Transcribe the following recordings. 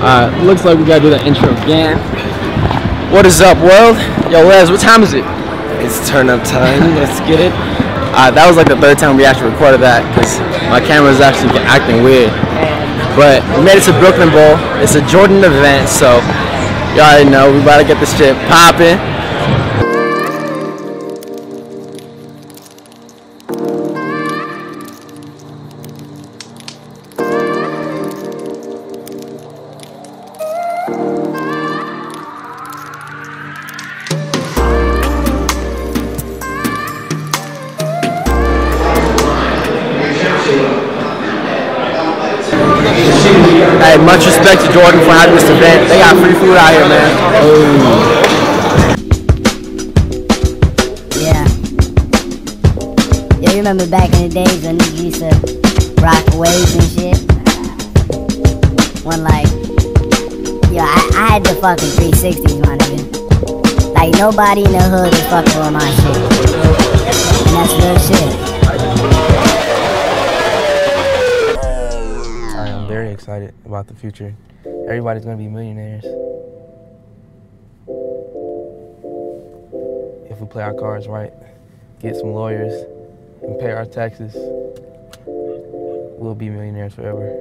Looks like we gotta do the intro again. What is up, world? Yo, Les, what time is it? It's turn up time. Let's get it. That was like the third time we actually recorded that because my camera is actually acting weird. But we made it to Brooklyn Bowl. It's a Jordan event, so you already know we about to get this shit popping. Hey, much respect to Jordan for having this event. They got free food out here, man. Yeah. You remember back in the days when niggas used to rock waves and shit? When like, I had the fucking 360s, my nigga. Like nobody in the hood was fucking with my shit. And that's real shit. I'm very excited about the future. Everybody's gonna be millionaires if we play our cards right, get some lawyers, and pay our taxes. We'll be millionaires forever.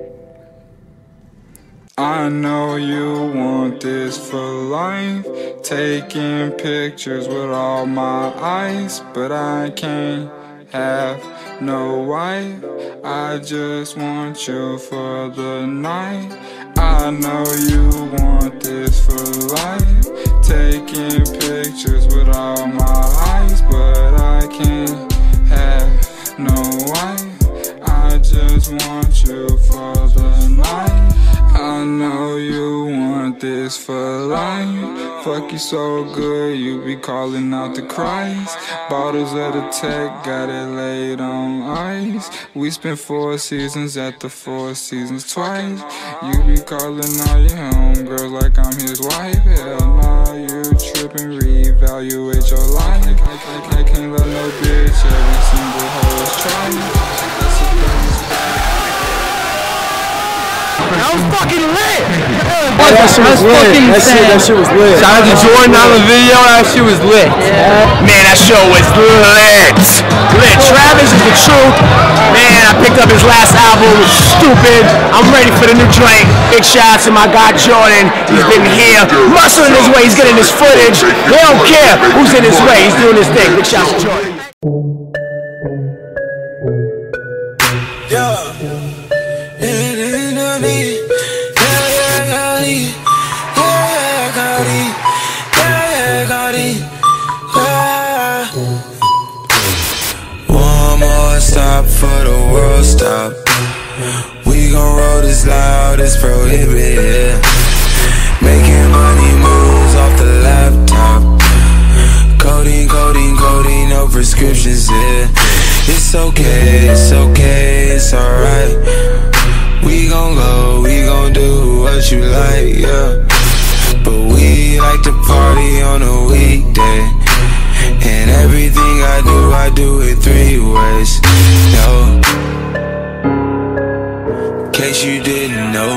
I know you want this for life, taking pictures with all my eyes, but I can't have no wife. I just want you for the night. I know you want this for life, taking pictures with all my eyes, but I can't have no wife. I just want you for the night. I know you want this for life. Fuck you so good, you be calling out to Christ. Bottles of the tech, got it laid on ice. We spent 4 seasons at the 4 Seasons twice. You be calling all your homegirls like I'm his wife. Hell nah, you trippin', reevaluate your life. I can't let no bitch, every single hoe is trying. That was fucking lit! That shit was lit. That shit was lit. Shout out to Jordan on the video, that shit was lit. Yeah. Man, that show was lit. Lit. Travis is the truth. Man, I picked up his last album, it was stupid. I'm ready for the new joint. Big shout out to my guy Jordan. He's been here, muscling his way, he's getting his footage. They don't care who's in his way, he's doing his thing. Big shout out to Jordan. One more stop for the world stop. We gon' roll this loud, it's prohibited. Making money moves off the laptop. Coding, coding, coding, no prescriptions here. It's okay, it's okay, it's alright. We gon' go, we gon' do what you like, yeah. But we like to party on a weekday. And everything I do it 3 ways. No, in case you didn't know.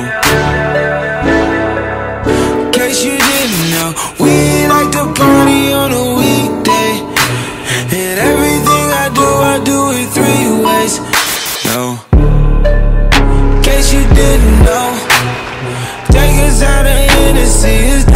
In case you didn't know, we like to party on a weekday. And everything I do it 3 ways. No, in case you didn't know, take us out of Hennessy.